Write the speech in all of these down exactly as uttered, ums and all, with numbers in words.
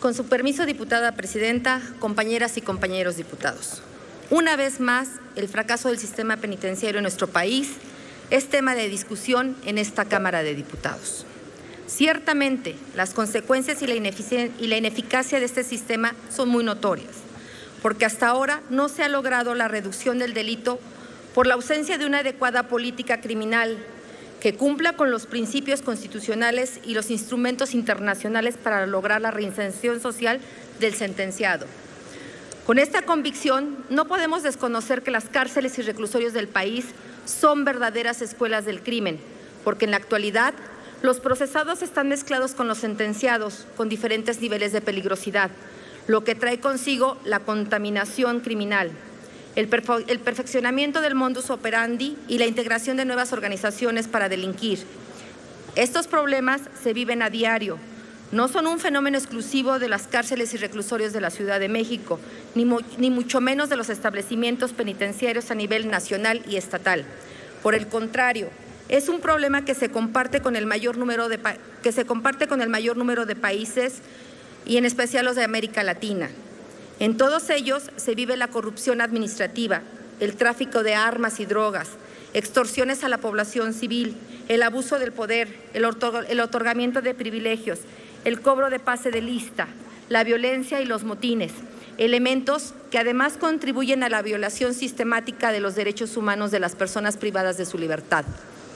Con su permiso, diputada presidenta, compañeras y compañeros diputados. Una vez más, el fracaso del sistema penitenciario en nuestro país es tema de discusión en esta Cámara de Diputados. Ciertamente, las consecuencias y la, y la ineficacia de este sistema son muy notorias, porque hasta ahora no se ha logrado la reducción del delito por la ausencia de una adecuada política criminal que cumpla con los principios constitucionales y los instrumentos internacionales para lograr la reinserción social del sentenciado. Con esta convicción, no podemos desconocer que las cárceles y reclusorios del país son verdaderas escuelas del crimen, porque en la actualidad los procesados están mezclados con los sentenciados, con diferentes niveles de peligrosidad, lo que trae consigo la contaminación criminal, el, perfe el perfeccionamiento del modus operandi y la integración de nuevas organizaciones para delinquir. Estos problemas se viven a diario. No son un fenómeno exclusivo de las cárceles y reclusorios de la Ciudad de México, ni, mu ni mucho menos de los establecimientos penitenciarios a nivel nacional y estatal. Por el contrario, es un problema que se comparte con el mayor número de, que se comparte con el mayor número de países y en especial los de América Latina. En todos ellos se vive la corrupción administrativa, el tráfico de armas y drogas, extorsiones a la población civil, el abuso del poder, el, el otorgamiento de privilegios, el cobro de pase de lista, la violencia y los motines, elementos que además contribuyen a la violación sistemática de los derechos humanos de las personas privadas de su libertad.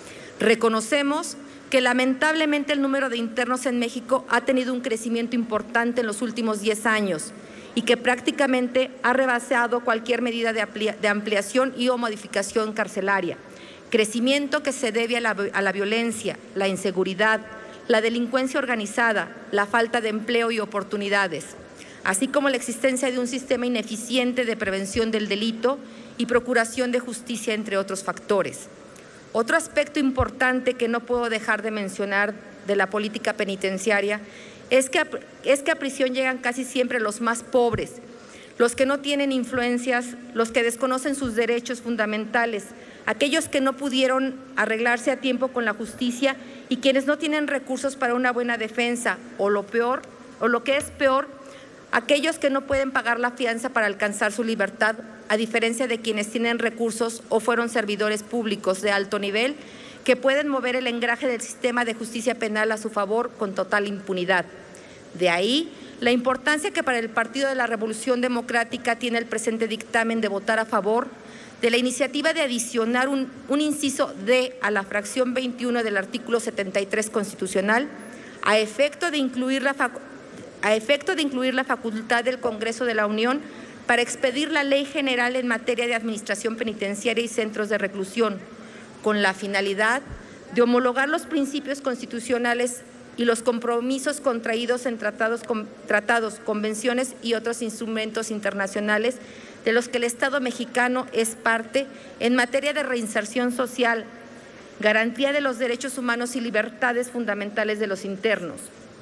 Reconocemos que lamentablemente el número de internos en México ha tenido un crecimiento importante en los últimos diez años y que prácticamente ha rebasado cualquier medida de, de ampliación y o modificación carcelaria. Crecimiento que se debe a la, a la violencia, la inseguridad, la delincuencia organizada, la falta de empleo y oportunidades, así como la existencia de un sistema ineficiente de prevención del delito y procuración de justicia, entre otros factores. Otro aspecto importante que no puedo dejar de mencionar de la política penitenciaria es que, a, es que a prisión llegan casi siempre los más pobres, los que no tienen influencias, los que desconocen sus derechos fundamentales, aquellos que no pudieron arreglarse a tiempo con la justicia y quienes no tienen recursos para una buena defensa, o lo peor, o lo que es peor, aquellos que no pueden pagar la fianza para alcanzar su libertad, a diferencia de quienes tienen recursos o fueron servidores públicos de alto nivel que pueden mover el engraje del sistema de justicia penal a su favor con total impunidad. De ahí la importancia que para el Partido de la Revolución Democrática tiene el presente dictamen de votar a favor de la iniciativa de adicionar un, un inciso D a la fracción veintiuno del artículo setenta y tres constitucional a efecto de incluir la facultad a efecto de incluir la facultad del Congreso de la Unión para expedir la Ley General en materia de administración penitenciaria y centros de reclusión, con la finalidad de homologar los principios constitucionales y los compromisos contraídos en tratados, con, tratados, convenciones y otros instrumentos internacionales de los que el Estado mexicano es parte en materia de reinserción social, garantía de los derechos humanos y libertades fundamentales de los internos.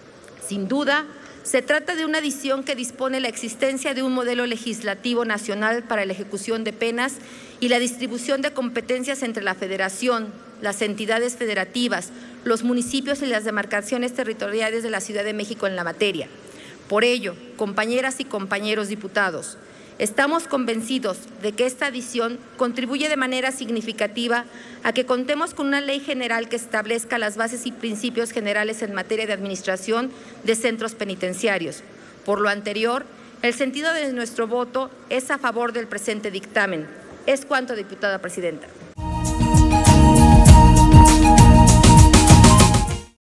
Sin duda, se trata de una adición que dispone la existencia de un modelo legislativo nacional para la ejecución de penas y la distribución de competencias entre la Federación, las entidades federativas, los municipios y las demarcaciones territoriales de la Ciudad de México en la materia. Por ello, compañeras y compañeros diputados, estamos convencidos de que esta adición contribuye de manera significativa a que contemos con una ley general que establezca las bases y principios generales en materia de administración de centros penitenciarios. Por lo anterior, el sentido de nuestro voto es a favor del presente dictamen. Es cuanto, diputada presidenta.